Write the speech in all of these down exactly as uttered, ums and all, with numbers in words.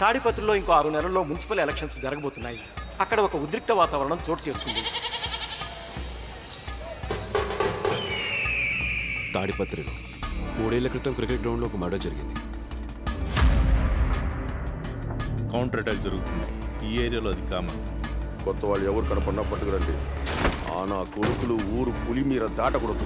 తాడిపత్రిలో ఇంకో ఆరు నెలల్లో మున్సిపల్ ఎలక్షన్స్ జరగబోతున్నాయి. అక్కడ ఒక ఉద్రిక్త వాతావరణం చోటు చేసుకుంది. తాడిపత్రిలో మూడేళ్ల క్రితం క్రికెట్ గ్రౌండ్లో ఒక మర్డర్ జరిగింది. కౌంటర్ అటాక్ జరుగుతుంది. ఈ ఏరియాలో అది కామన్. కొత్త వాళ్ళు ఎవరు కనపడినా పట్టుకురండి. ఆ నా కొడుకులు ఊరు పులి మీద దాటకూడదు.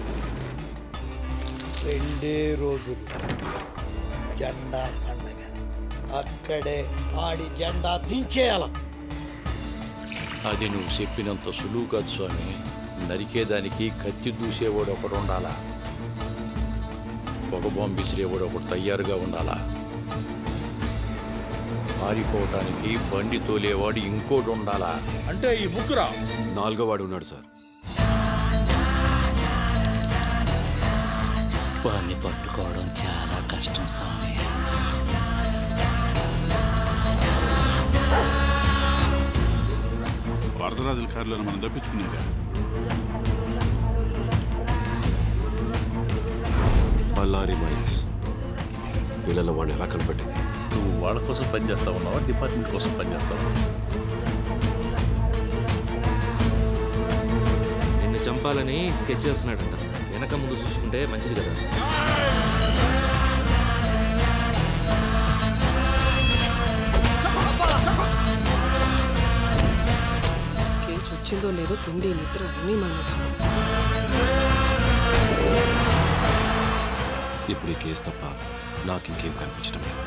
రెండే రోజులు జెండా పండగ. అక్కడే ఆడి జెండా దించేయాల. అది నువ్వు చెప్పినంత సులువు కాదు స్వామి. నరికేదానికి కత్తి దూసేవాడు ఒకడు ఉండాలా, పొగ బాంబు విసిరేవాడు ఒకడు తయారుగా ఉండాలా, పారిపోవటానికి బండి తోలేవాడు ఇంకోటి ఉండాలా. అంటే ఈ ముగ్గురా? నాలుగో వాడు ఉన్నాడు సార్. వాడిని పట్టుకోవడం చాలా కష్టం స్వామి. వరదరాజుల కారులో మనం తప్పించుకునేదా? బళ్ళారి మైన్స్ వీళ్ళలో వాడిని ఎలా కనిపెట్టింది? నువ్వు వాళ్ళ కోసం పనిచేస్తా ఉన్నావా, డిపార్ట్మెంట్ కోసం పనిచేస్తావా? నిన్ను చంపాలని స్కెచ్ చేస్తున్నాడంట. వెనక ముందు చూసుకుంటే మంచిది కదా. కేసు వచ్చిందో లేదో తిండి నిద్ర అన్నీ మానేసి ఇప్పుడు ఈ కేసు తప్ప నాకు ఇంకేం కనిపించడం లేదు.